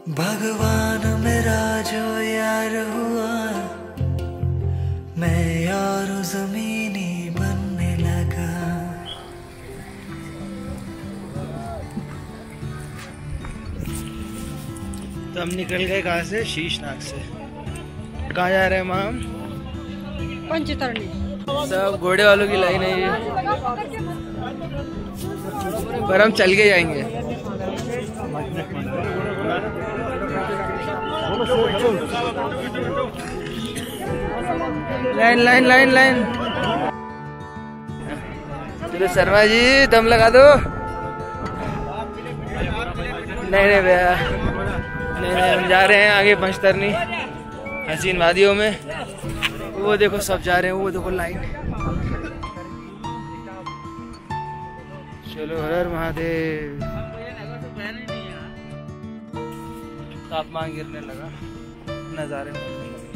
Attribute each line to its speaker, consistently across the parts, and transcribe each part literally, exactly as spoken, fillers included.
Speaker 1: भगवान मेरा जो यार हुआ, मैं यार ज़मीनी बनने लगा।
Speaker 2: तो हम निकल गए कहाँ से? शीशनाग से। कहाँ जा रहे हैं हम?
Speaker 3: पंचतरणी।
Speaker 2: सब घोड़े वालों की लाइन है ये, पर हम चल के जाएंगे। Line line line line. चलो शर्मा जी दम लगा दो। नहीं नहीं भैया, नहीं नहीं, हम जा रहे हैं आगे पंचतरणी हसीन वादियों में। वो देखो सब जा रहे हैं, वो देखो लाइन। चलो हर हर महादेव। तापमान गिरने लगा, नजारे में।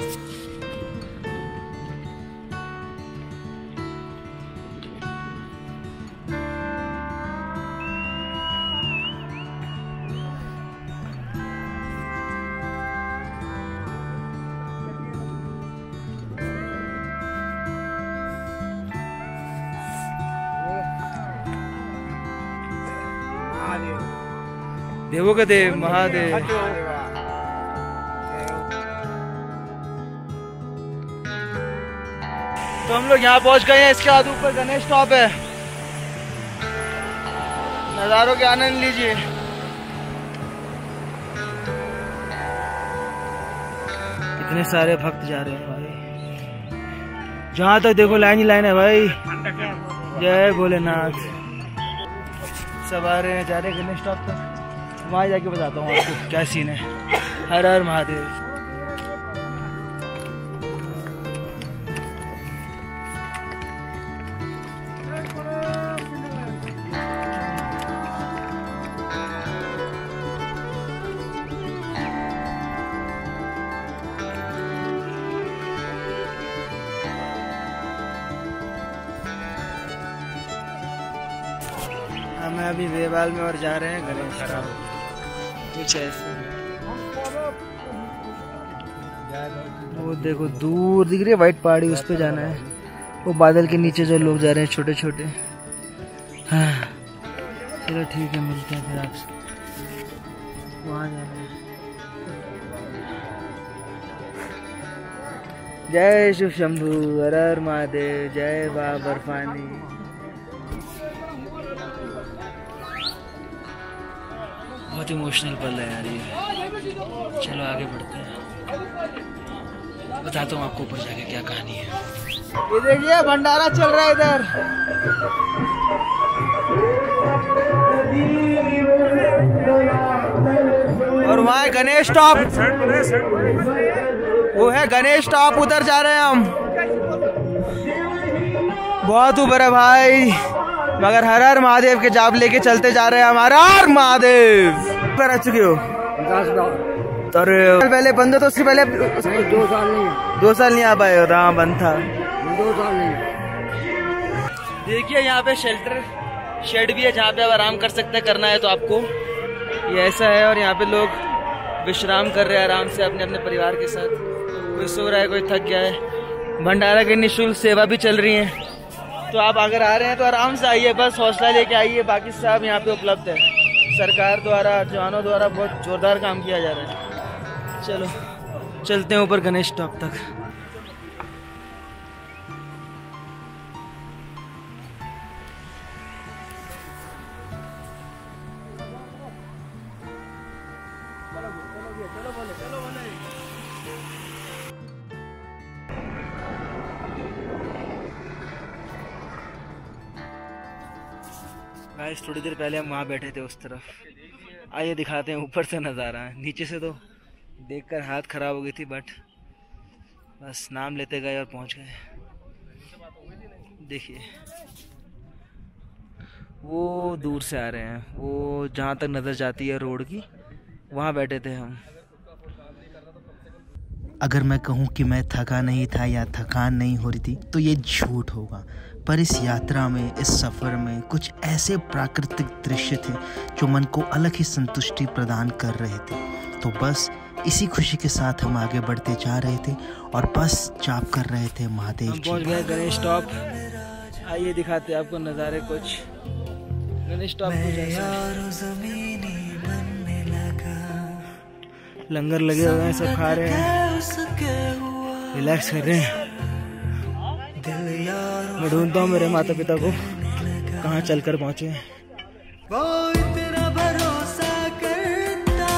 Speaker 2: देवों के देव महादेव। तो हम लोग यहाँ पहुँच गए हैं। इसके बाद ऊपर गणेश टॉप है, नज़ारों के आनंद लीजिए। इतने सारे भक्त जा रहे हैं भाई, जहाँ तक देखो लाइन ही लाइन है भाई। जय भोलेनाथ। सब आ रहे हैं, जा रहे हैं गणेश टॉप तक। वहाँ जाके बताता हूँ आपको क्या सीन है। हर हर महादेव। हम अभी वेवाल में और जा रहे हैं गणेश टॉप। कुछ ऐसे वो देखो दूर दिख रही है वाइट पहाड़ी, उस पे जाना है। वो बादल के नीचे जो लोग जा रहे हैं छोटे छोटे। हाँ चलो ठीक है, मिलते हैं फिर आपसे। वहाँ जाना है। जय शिव शंभू, हर हर महादेव, जय बाबा बर्फानी। बहुत इमोशनल पल है यार ये। चलो आगे बढ़ते हैं, बताता हूँ आपको ऊपर जाके क्या कहानी है। ये देखिए भंडारा चल रहा है इधर। और वहाँ है गणेश टॉप, वो है गणेश टॉप। उधर जा रहे हैं हम, बहुत ऊपर है भाई, मगर हर हर महादेव के जाप लेके चलते जा रहे हैं। हमारा हर महादेव पर आ चुके हो? अरे पहले बंद हो तो उससे पहले
Speaker 3: दो साल नहीं
Speaker 2: दो साल नहीं आ पाए हो? हाँ बंद था
Speaker 3: दो साल नहीं।
Speaker 2: देखिए यहाँ पे शेल्टर शेड भी है, जहाँ पे आप आराम कर सकते हैं। करना है तो आपको ये ऐसा है। और यहाँ पे लोग विश्राम कर रहे हैं आराम से अपने अपने परिवार के साथ। कोई सो रहा है, कोई थक गया है। भंडारा की निःशुल्क सेवा भी चल रही है, तो आप अगर आ रहे हैं तो आराम से आइए, बस हौसला लेके आइए। बाकी सब यहाँ पे उपलब्ध है। सरकार द्वारा, जवानों द्वारा बहुत जोरदार काम किया जा रहा है। चलो चलते हैं ऊपर गणेश टॉप तक। गाइस थोड़ी देर पहले हम वहाँ बैठे थे उस तरफ। आइए दिखाते हैं ऊपर से नज़ारा है। नीचे से तो देखकर हाथ खराब हो गई थी, बट बस नाम लेते गए और पहुँच गए। देखिए वो दूर से आ रहे हैं, वो जहाँ तक नज़र जाती है रोड की, वहाँ बैठे थे हम।
Speaker 4: अगर मैं कहूँ कि मैं थका नहीं था या थकान नहीं हो रही थी तो ये झूठ होगा। पर इस यात्रा में, इस सफ़र में कुछ ऐसे प्राकृतिक दृश्य थे जो मन को अलग ही संतुष्टि प्रदान कर रहे थे। तो बस इसी खुशी के साथ हम आगे बढ़ते जा रहे थे और बस जाप कर रहे थे महादेव
Speaker 2: हम
Speaker 4: जी।
Speaker 2: पहुंच गए गणेश टॉप। आइए दिखाते हैं आपको नज़ारे कुछ। गणेश टॉप कुछ ऐसा लंगर लगे हुए हैं, सब खा रहे हैं, रिलैक्स कर रहे हैं। मैं ढूंढता हूँ मेरे माता पिता को कहाँ चलकर पहुँचे हैं।
Speaker 1: वो इतना भरोसा करता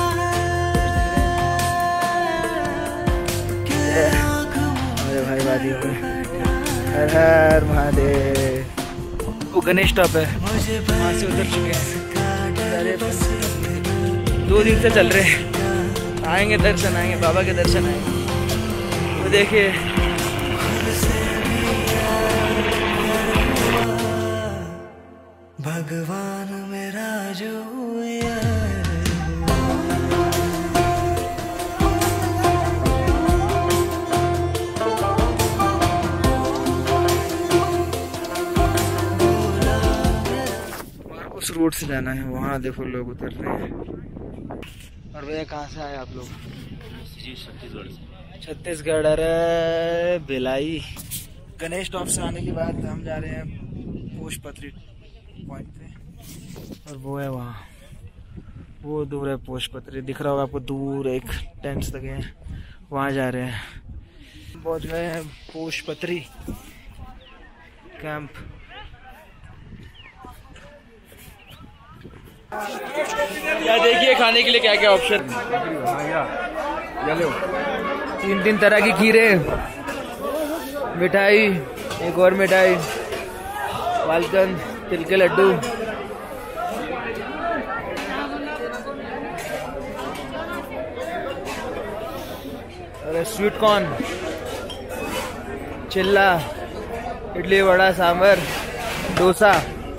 Speaker 1: है।
Speaker 2: अरे भाई वादियों में हर हर महादेव। वो गणेश टॉप है, वहाँ से उतर चुके हैं। अरे दो दिन से चल रहे हैं। आएंगे दर्शन, आएंगे बाबा के दर्शन आएंगे। वो देखिए
Speaker 1: भगवान मेरा जो
Speaker 2: उस रोड से जाना है, वहाँ देखो लोग उतर रहे हैं। और भैया कहाँ से आए आप लोग? छत्तीसगढ़ से। छत्तीसगढ़। अरे भिलाई। गणेश टॉप से आने के बाद हम जा रहे हैं पोषपत्री पॉइंट पे, और वो है वहाँ, वो दूर है पोषपत्री, दिख रहा होगा आपको दूर, एक टेंट्स लगे हैं, वहाँ जा रहे हैं। पहुँच गए हैं पोषपत्री कैंप। या देखिए खाने के लिए क्या क्या ऑप्शन। तीन तीन तरह की खीरे, मिठाई, एक और मिठाई, वालकन, तिल के लड्डू। अरे स्वीट कॉर्न, चिल्ला, इडली वड़ा सांभर, डोसा,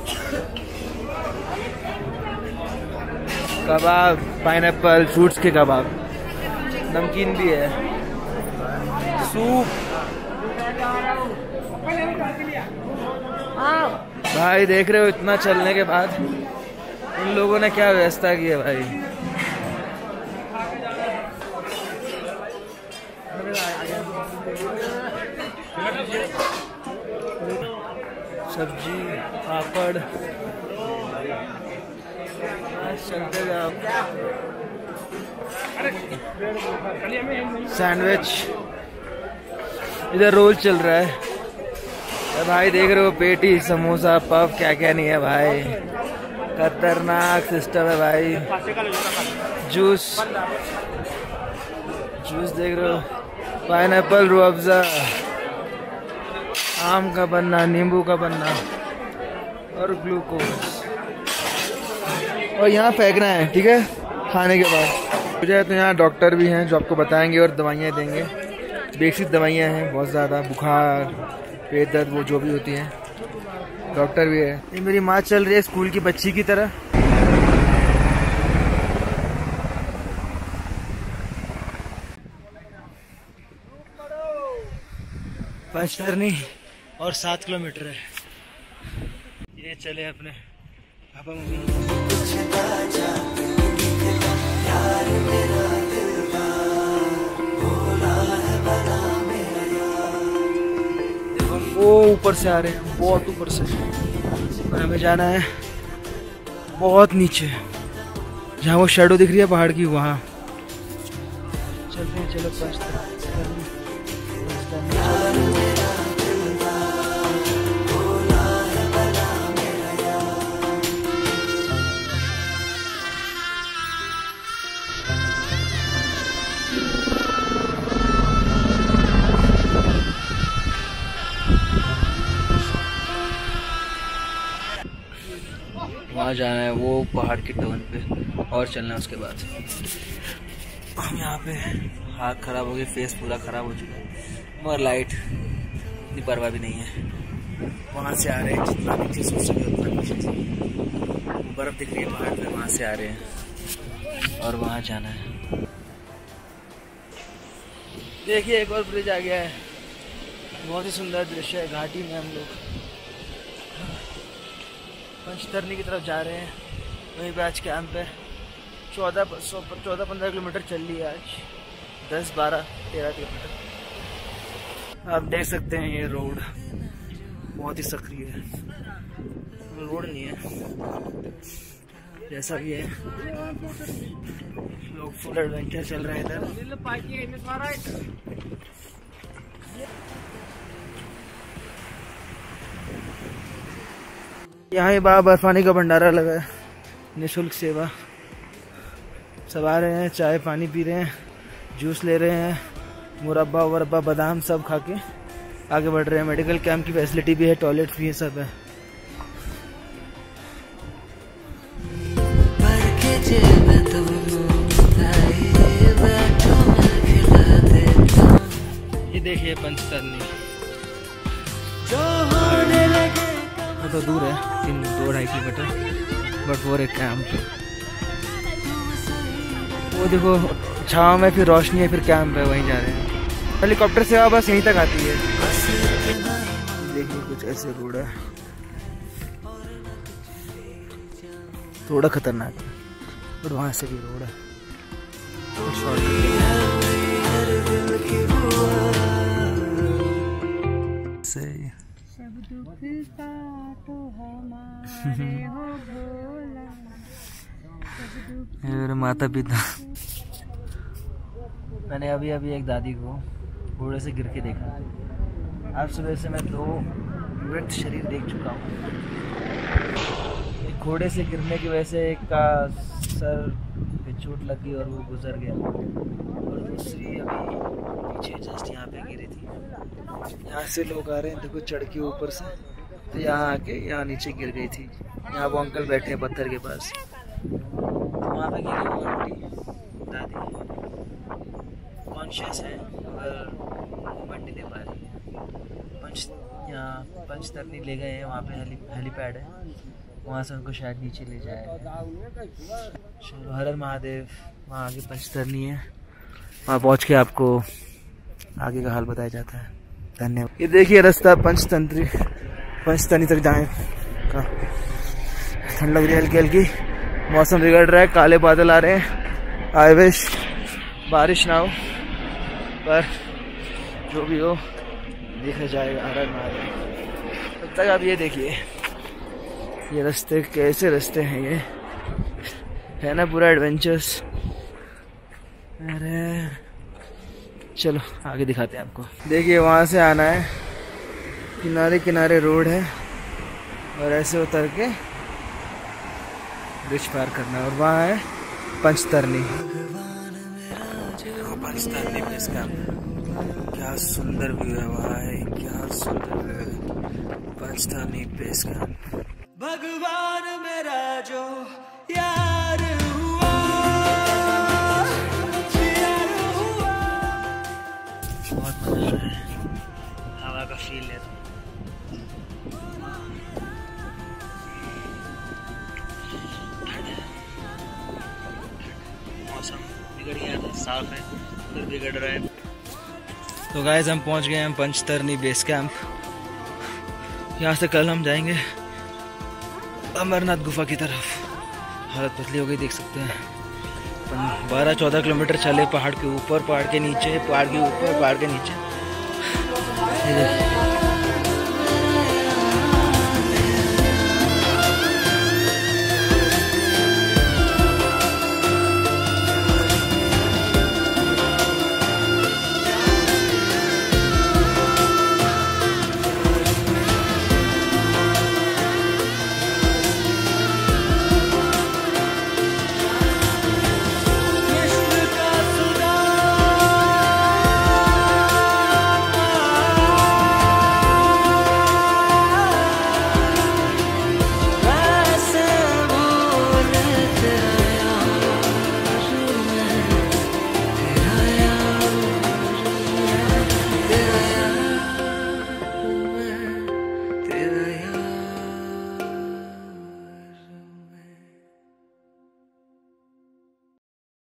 Speaker 2: कबाब, पाइनएप्पल, फ्रूट्स के कबाब, नमकीन भी है, सूप। भाई देख रहे हो इतना चलने के बाद इन लोगों ने क्या व्यवस्था की है भाई। सब्जी, पापड़, चलते जाओ। सैंडविच, इधर रोल चल रहा है। अरे भाई देख रहे हो पेटी, समोसा, पफ, क्या क्या नहीं है भाई। खतरनाक सिस्टम है भाई। जूस, जूस देख रहे हो, पाइनएप्पल, रूह अफ़ज़ा, आम का पन्ना, नींबू का पन्ना और ग्लूकोज। और यहाँ फेंकना है, ठीक है, खाने के बाद। मुझे तो यहाँ डॉक्टर भी हैं जो आपको बताएंगे और दवाइयाँ देंगे। बेसिक दवाइयाँ हैं बहुत ज़्यादा, बुखार, पेट दर्द, वो जो भी होती हैं। डॉक्टर भी है। ये मेरी माँ चल रही है स्कूल की बच्ची की तरह। पंचतरनी और सात किलोमीटर है। ये चले अपने पापा मम्मी। देखो वो ऊपर से आ रहे हैं, बहुत ऊपर से, और हमें जाना है बहुत नीचे, जहाँ वो शैडो दिख रही है पहाड़ की, वहाँ चलते हैं। चलो पंचतरनी। वहाँ जाना है वो पहाड़ की टर्न पे, और चलना है उसके बाद। हम यहाँ पे, हाथ खराब हो गए, फेस पूरा खराब हो चुका है, मगर लाइट इतनी परवाह भी नहीं है। वहाँ से आ रहे हैं, जितना नीचे सोच सके उतना नीचे से बर्फ़ दिख रही है पहाड़ पे, वहाँ से आ रहे हैं और वहाँ जाना है। देखिए एक और ब्रिज आ गया है, बहुत ही सुंदर दृश्य है। घाटी में हम लोग पंचतरनी की तरफ जा रहे हैं, वहीं पे आज कैंप है। चौदह चौदह पंद्रह किलोमीटर चल ली है आज, दस बारह तेरह किलोमीटर। आप देख सकते हैं ये रोड बहुत ही सक्रिय है, रोड नहीं है जैसा भी है, लोग फुल एडवेंचर चल रहे हैं इधर। यहाँ ही बाबा बर्फानी का भंडारा लगा है, निःशुल्क सेवा। सब आ रहे हैं, चाय पानी पी रहे हैं, जूस ले रहे हैं, मुरब्बा वरब्बा बादाम सब खा के आगे बढ़ रहे हैं। मेडिकल कैंप की फैसिलिटी भी है, टॉयलेट भी है, सब है। ये देखिए पंचतरनी, तो दूर है तीन दो ढाई किलोमीटर, बट वो एक कैंप। वो देखो छाँव में, फिर रोशनी है, फिर कैंप है, वहीं जा रहे हैं। हेलीकॉप्टर सेवा बस यहीं तक आती है। देखिए कुछ ऐसे रोड है, थोड़ा खतरनाक है, बट वहाँ से भी रोड है। सही मेरे माता पिता। मैंने अभी अभी एक दादी को घोड़े से गिर के देखा। आज सुबह से मैं दो मृत शरीर देख चुका हूँ। एक घोड़े से गिरने की वजह से एक का सर पे चोट लगी और वो गुजर गया, और दूसरी अभी पीछे जस्ट यहाँ पे गिरी थी। यहाँ से लोग आ रहे हैं, देखो चढ़ के ऊपर से, तो यहाँ आके यहाँ नीचे गिर गई थी। यहाँ वो अंकल बैठे हैं पत्थर के पास, वहाँ पे गिरी वो आंटी दादी कॉन्शियस है मगर मूवमेंट नहीं ले पा रही है। पंच यहाँ पंचतरनी ले गए हैं, वहाँ पे हेली हेलीपैड है, वहाँ से उनको शायद नीचे ले जाए। चलो हर हर महादेव। वहाँ आगे पंचतरनी है, वहाँ पहुँच के आपको आगे का हाल बताया जाता है। धन्यवाद। ये देखिए रास्ता पंचतंत्री पंचतरनी तक जाए का। ठंड लग रही है हल्की हल्की, मौसम बिगड़ रहा है, काले बादल आ रहे हैं। आई विश बारिश ना हो, पर जो भी हो देखा जाएगा। हर हर महादेव। तब तक आप ये देखिए ये रास्ते कैसे रास्ते हैं, ये है ना पूरा एडवेंचर्स। अरे चलो आगे दिखाते हैं आपको। देखिए वहाँ से आना है, किनारे किनारे रोड है, और ऐसे उतर के ब्रिज पार करना है, और वहाँ है पंचतरनी। पंचतरनी ब्रिज का क्या सुंदर व्यू है, वहाँ है क्या सुंदर व्यू है पंचतरनी ब्रिज का।
Speaker 1: भगवान मेरा जो यार हुआ, यार हुआ।
Speaker 2: बहुत मजा है, हवा का फील है। मौसम बिगड़ गया था, साफ है, उधर बिगड़ रहा है। तो गाइस हम पहुंच गए हैं पंचतरनी बेस कैंप। यहाँ से कल हम जाएंगे अमरनाथ गुफा की तरफ। हालत पतली हो गई, देख सकते हैं। बारह चौदह किलोमीटर चले, पहाड़ के ऊपर, पहाड़ के नीचे, पहाड़ के ऊपर, पहाड़ के नीचे। ये देखिए